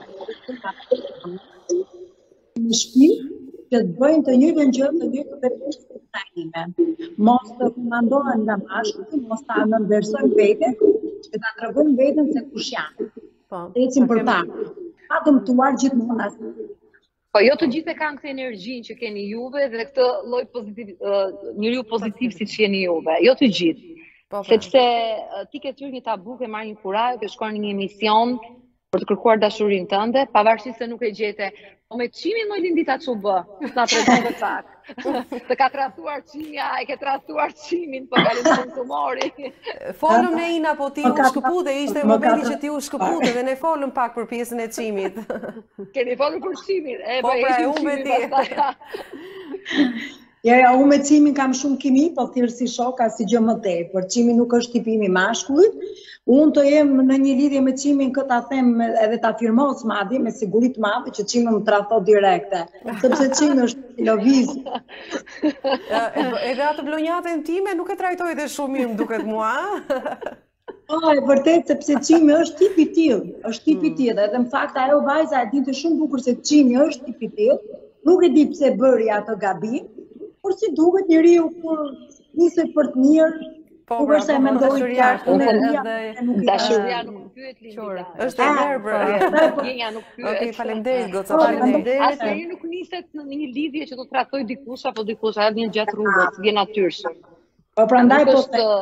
S2: në shtëpi që të bëjnë të njëjtën gjë, të njëjtën vetë ime. Mos të komandohen nga mashkulli, mos ta nënversojnë veten, që ta tregojnë veten se kush janë.
S4: Po.
S2: Të ecim përpara. Pa dëmtuar gjithmonë asnjë.
S3: Po jo të gjithë kanë këtë energjinë që keni juve dhe këtë lloj pozitiv, uh, njeriu pozitiv siç jeni juve. Jo të gjithë. Sepse ti ke thyrë një tabu, ke marrë një kuraj, ke shkuar në një emision për të kërkuar dashurinë tënde, pavarësisht se nuk e gjete. Po me çimin më Lindita ç'u bë? Sa tregon të sakt. Të ka tradhtuar çimja, e ke tradhtuar çimin, po kalon konsumori.
S4: Folëm ne Ina, po ti u shkëpute, ishte momenti që ti u shkëpute dhe ne folëm pak për pjesën e çimit.
S3: Keni folur për çimin, e
S4: po pra e unë ti.
S2: Ja, ja, unë me çimin kam shumë kimi, po thjesht si shoka, si gjë më tepër. Çimi nuk është tipimi i mashkullit. Unë të jem në një lidhje me çimin, këta them edhe ta afirmos madje me siguri të madhe që çimi më tradhto direkte, sepse çimi është lëviz.
S4: Edhe atë blonjatën time nuk e trajtoj dhe shumë mirë, më duket mua.
S2: Po, e vërtet, sepse çimi është tip i tillë, është tip i tillë, edhe në fakt ajo vajza e dinte shumë bukur se çimi është tip i tillë, nuk e di pse bëri atë gabim, por si duket njeriu kur niset për të mirë.
S4: Po,
S2: nuk është se mendoj
S4: dashuria
S3: dashuria nuk pyet Lindita.
S4: Është e verbër.
S3: Gjenja nuk pyet.
S4: Okej, faleminderit goca, faleminderit.
S3: Asnjëri nuk niset në një lidhje që do trahtoj dikush apo dikush, edhe një gjatë rrugës, vjen natyrshëm.
S2: Po prandaj po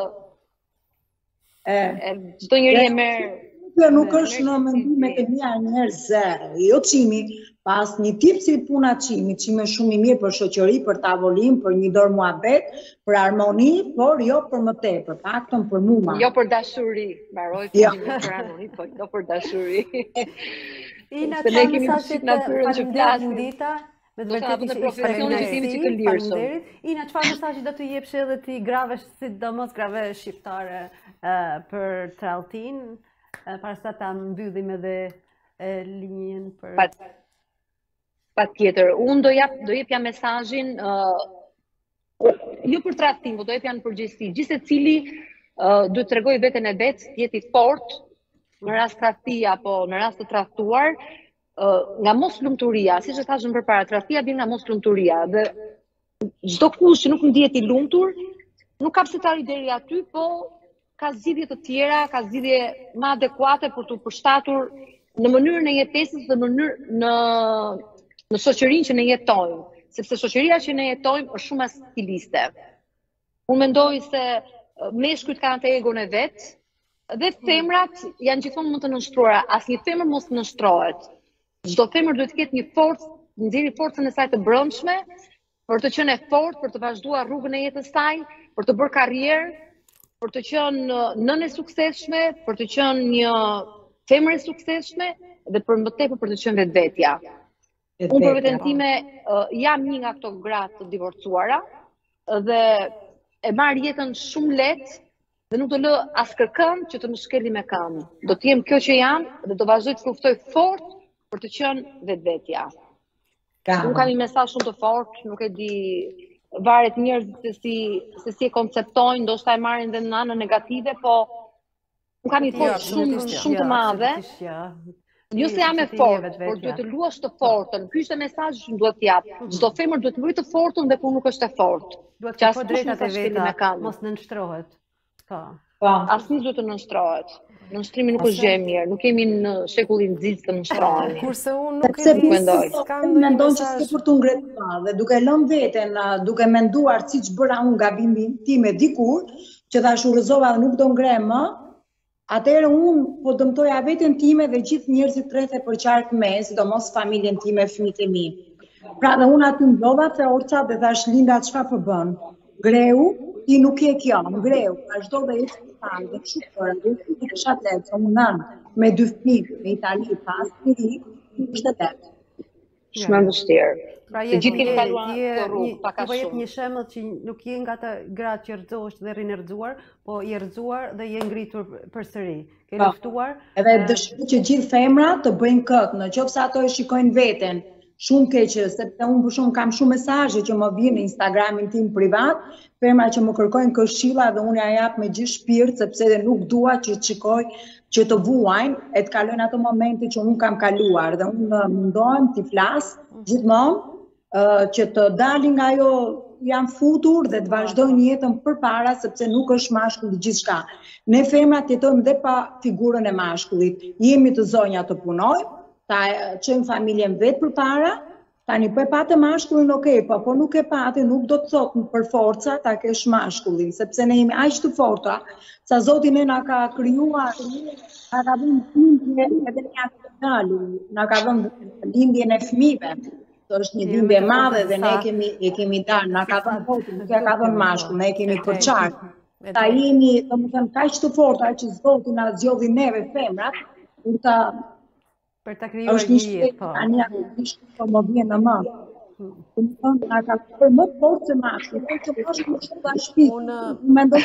S3: e çdo njeri e merr.
S2: Kjo nuk është në mendimet e mia njerëz zero. Jo çimi, pas një tip si puna çimi, çimi është shumë i mirë për shoqëri, për tavolinë, për një dorë muhabet, për harmoni, por jo për më tepër, paktën për mua.
S3: Jo për dashuri, mbaroj për harmoni, po jo për dashuri.
S1: Ina, çfarë mesazhi të faleminderit Lindita? Me të vërtetë
S3: ishte profesionin që kemi që të lirshëm.
S1: Ina, çfarë mesazhi do të jepsh edhe ti grave, sidomos grave shqiptare për tradhtin? Para sa ta mbyllim edhe linjën për...
S3: Pa tjetër, unë do jap do jepja mesazhin, jo për tradhtim, po do jepja në përgjithësi. Gjithse cili duhet të tregoj veten e vet, jeti fort në rast tradhti apo në rast të tradhtuar, nga mos lumturia, siç e thashëm përpara, tradhtia vjen nga mos lumturia dhe çdo kush që nuk ndihet i lumtur, nuk ka pse të arrijë deri aty, po ka zgjidhje të tjera, ka zgjidhje më adekuate për të përshtatur në mënyrën e jetesës dhe në mënyrë në në shoqërinë që ne jetojmë, sepse shoqëria që ne jetojmë është shumë stiliste. Unë mendoj se meshkujt kanë atë egon e vet, dhe femrat janë gjithmonë më të nënshtruara, asnjë femër mos nënshtrohet. Çdo femër duhet të ketë një forcë, nxjerrë forcën e saj të brendshme për të qenë e fortë, për të vazhduar rrugën e jetës së saj, për të bërë karrierë, për të qenë nënë e suksesshme, për të qenë një femër e suksesshme dhe për më tepër për të qenë vetvetja. Unë për veten time jam një nga këto gra të divorcuara dhe e marr jetën shumë lehtë dhe nuk do lë askërkën që të më shkeli me këmbë. Do të jem kjo që jam dhe do vazhdoj të luftoj fort për të qenë vetvetja. Unë kam një mesazh shumë të fortë, nuk e di, varet njerëzit se si se si e konceptojnë, ndoshta e marrin dhe në anën negative, po unë kam një forcë shumë shumë të madhe. Jo se jam e fortë, por duhet të luash të fortën. Ky është mesazhi që duhet të jap. Çdo femër duhet të luajë të fortën dhe kur nuk është e fortë.
S1: Duhet të ketë drejtat e veta, mos nënshtrohet. Po.
S3: Asnjë duhet të nënshtrohet. Nënshtrimi nuk është gjë e mirë, nuk jemi në shekullin X të nënshtrohemi.
S4: Kurse unë nuk e di,
S2: mendon që s'ke për të ngretuar dhe duke lënë veten, duke menduar siç bëra unë gabimin tim e dikur, që tash u rrëzova dhe nuk do ngrem më, atëherë unë po dëmtoja veten time dhe gjithë njerëzit rreth e përqark me, sidomos familjen time, fëmijët e mi. Pra dhe unë aty mblodha Orca dhe thash Linda çfarë po bën? Greu, ti nuk je kjo, ngreu, vazhdo dhe jetë të dhe shukër, dhe të kisha të letë, që unë nënë, me dy fëmijë, me Itali, pas të ri, është të letë.
S3: Shumë e vështirë.
S1: Pra je një shembull që nuk je nga ata gratë që rrëzohesh dhe rrinë rrëzuar, po je rrëzuar dhe je ngritur përsëri. Ke luftuar.
S2: Edhe dëshiroj që gjithë femrat të bëjnë këtë, nëse ato e shikojnë veten shumë keq, sepse unë për shumë kam shumë mesazhe që më vijnë në Instagramin tim privat, femra që më kërkojnë këshilla dhe unë ja jap me gjithë shpirt, sepse dhe nuk dua që të shikoj që të vuajnë, e të kalojnë ato momente që unë kam kaluar dhe unë mundohem t'i flas gjithmonë që të dalin nga ajo jam futur dhe të vazhdojnë jetën përpara, sepse nuk është mashkulli gjithçka. Ne femrat jetojmë dhe pa figurën e mashkullit. Jemi të zonja të punojmë, ta qëjmë familjen vetë përpara, Tani, po e patë mashkullin, okej, po, po nuk e patë, nuk do të thotë për forca ta kesh mashkullin, sepse ne jemi aq të forta, sa Zoti ne na ka krijuar, na ka dhënë lindje edhe ne nalu, na ka dhënë lindjen e fëmijëve. Është një lindje e madhe dhe ne kemi e kemi dalë, na ka dhënë Zoti, nuk ja ka dhënë mashkull, ne kemi përçarë. Ta jemi, domethënë, kaq të forta që Zoti na zgjodhi neve femrat, kur ta
S1: për ta krijuar një jetë, po.
S2: Tani ja po më vjen në mend. Unë na ka për më fort se mashkulli, po që mashkulli është nga shtëpi. Unë mendoj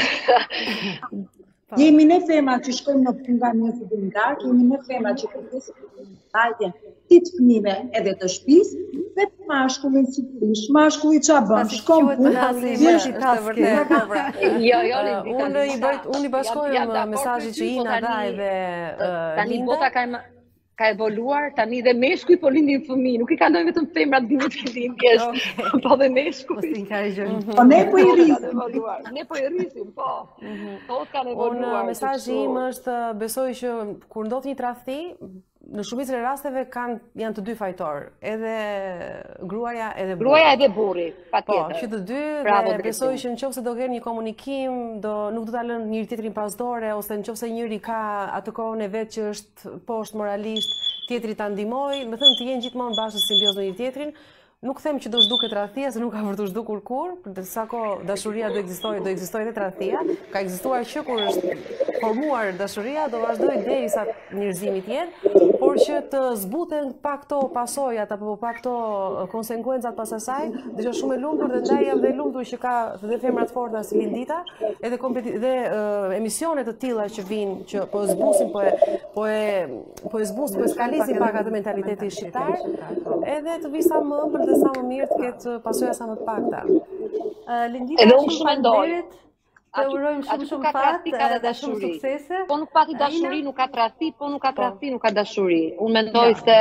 S2: jemi ne femra që shkojmë në punë nga një studentar, jemi ne femra që kërkesë hajde ti të fëmijëve edhe të shtëpisë, vetë mashkullin sigurisht. Mashkulli ç'a bën? Shkon punë,
S4: është vërtet.
S3: Jo, jo,
S4: unë i bëj unë i bashkoj mesazhin që Ina dha edhe
S3: tani bota ka ka evoluar, tani dhe meshkuj po lindin fëmijë, nuk i kalojnë vetëm femrat ditët e lindjes, po dhe meshkuj.
S2: Po ne po i rrisim,
S3: ne po i rrisim, po. Po kanë evoluar.
S4: Unë mesazhi im është besoj që kur ndodh një tradhti, në shumicën e rasteve kanë janë të dy fajtor, edhe gruaja edhe burri.
S3: Gruaja edhe burri, patjetër.
S4: Po, që të dy, dhe besoj që nëse do kenë një komunikim, do nuk do ta lënë njëri tjetrin pas dore, ose nëse njëri ka atë kohën e vet që është poshtë moralisht, tjetri ta ndihmoj, më thënë të jenë gjithmonë bashkë simbiozë me njëri tjetrin. Nuk them që do zhduket tradhtia, se nuk ka për të zhdukur kur, për sa kohë dashuria do ekzistojë, do ekzistojë edhe tradhtia. Ka ekzistuar që kur është formuar dashuria, do vazhdojë derisa njerëzimi të jetë, por që të zbuten pa këto pasojat apo pa këto konsekuencat pas asaj, dhe shumë e lumtur dhe ndaj jam dhe lumtur që ka dhe femra të forta si Lindita, edhe dhe emisione të tilla që vinë që po zbusin, po e po e po e zbusin, po e skalisin pak atë mentalitetin shqiptar, edhe të vi sa më ëmbël dhe sa më mirë të ketë pasoja sa më të pakta.
S1: Lindita, shumë faleminderit. Të urojmë shumë shumë fat dhe shumë suksese.
S3: Po nuk pati dashuri, nuk ka tradhti, po nuk ka tradhti, nuk ka dashuri. Unë mendoj se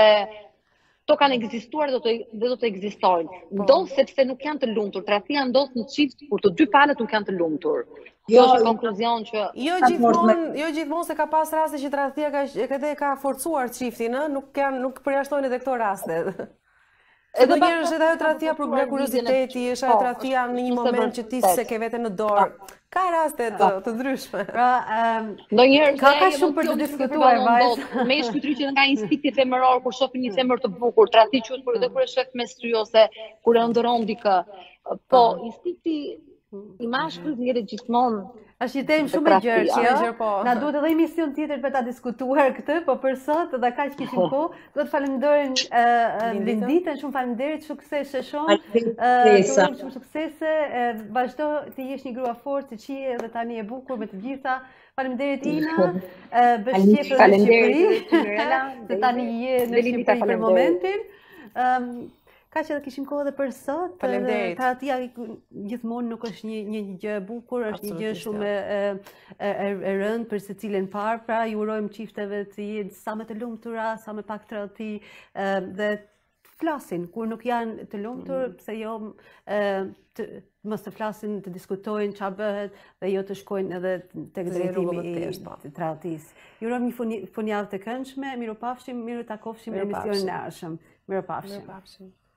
S3: to kanë ekzistuar dhe do të ekzistojnë. Ndodh sepse nuk janë të lumtur. Tradhtia ndodh në çift kur të dy palët nuk janë të lumtur. Jo, është konkluzion që
S4: jo gjithmonë, jo gjithmonë se ka pas raste që tradhtia ka edhe ka forcuar çiftin, ë, nuk janë nuk përjashtojnë edhe këto raste. Edhe njërë është edhe ajo tradhtia për kurioziteti, është ajo tradhtia në një moment që ti se ke vete në dorë. Ka raste të ndryshme.
S1: Pra,
S3: ka
S1: ka shumë për të diskutuar, vajzë.
S3: Me shkëtry që nga instinkti femëror, kur shohin një femër të bukur, tradhti quhet kur edhe kur e shef me sy ose kur e ëndërron dikë. Po, instinkti i mashkullit ngjelet gjithmonë.
S1: Është një temë shumë e gjerë që na duhet edhe emision tjetër për ta diskutuar këtë, po për sot edhe kaq kishim kohë, do të falenderojmë Linditën, shumë faleminderit, suksese shumë. Shumë suksese, vazhdo të jesh një grua fortë, të qije dhe tani e bukur me të gjitha. Faleminderit Ina, bashkëpunëtor në Shqipëri, se tani je në Shqipëri për momentin. Ka që edhe kishim kohë dhe për sot, tradhtia gjithmonë nuk është një gjë e bukur, është një gjë shumë e rëndë për secilin parë, pra ju urojmë çifteve të jenë sa më të lumtura, sa më pak tradhti dhe të flasin kur nuk janë të lumtur, pse jo mos të flasin, të diskutojnë çfarë bëhet dhe jo të shkojnë edhe tek drejtimi i tradhtisë. Ju urojmë një funjavë të këndshme, mirupafshim, miru takofshim në emisionin e ardhshëm. Mirupafshim.